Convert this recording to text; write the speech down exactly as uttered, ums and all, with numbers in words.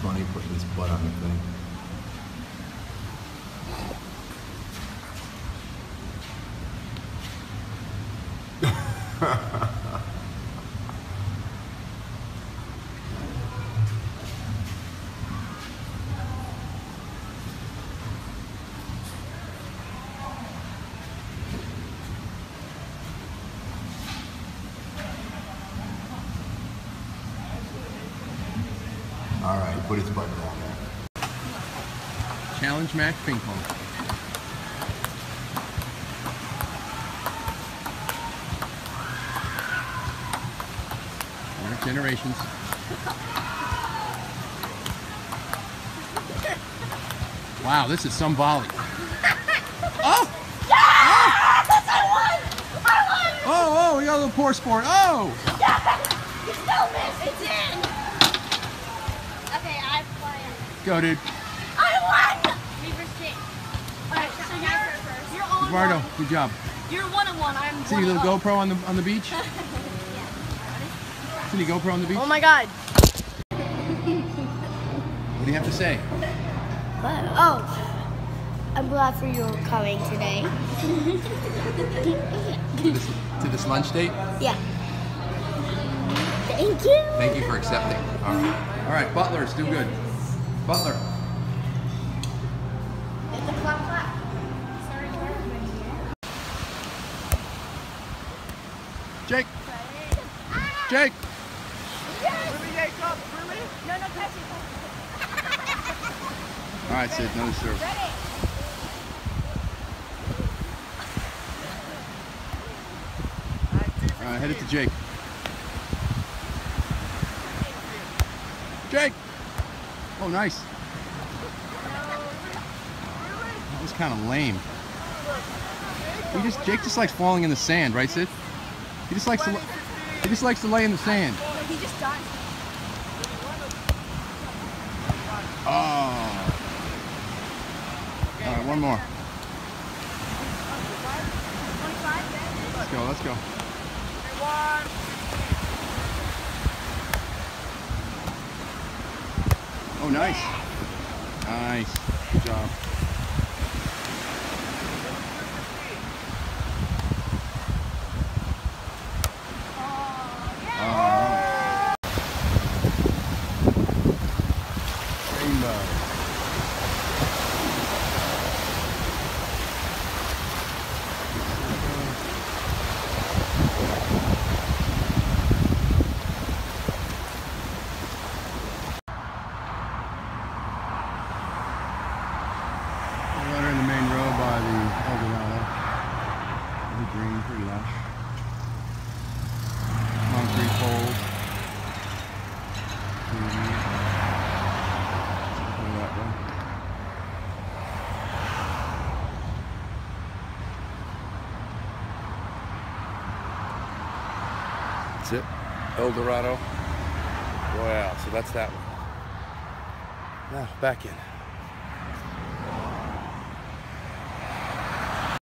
funny putting his butt on the thing. All right, put his butt down there. Challenge match ping pong. Our generations. Wow, this is some volley. Oh! Yes! I won! I won! Oh, oh, we got a little poor sport. Oh! Yes! You still missed! It's in! Okay, I play it. Go, dude. I won! Me versus Jake. Alright, so you're, first. You're on Eduardo, one. good job. You're one on one. I'm See one your little up. GoPro on the on the beach? Yeah. See your GoPro on the beach? Oh my god. What do you have to say? What? Oh. I'm glad for your coming today. To this, to this lunch date? Yeah. Thank you. Thank you for accepting. All right. All right, Butler's do good. Butler. It's a clap clap. Jake. Jake. No, no, catch it. All right, Sid, no serve. Ready? All right, head it to Jake. Jake. Oh, nice. That was kind of lame. He just Jake just likes falling in the sand, right, Sid? He just likes to he just likes to lay in the sand. He just died. Oh. All right, one more. Let's go. Let's go. Oh, nice. Nice. Good job. Oh. Rainbow. We're in the main road by the Eldorado. Really green, pretty lush. Concrete poles. Mm-hmm. Go that way. That's it. Eldorado. Wow, so that's that one. Now, back in.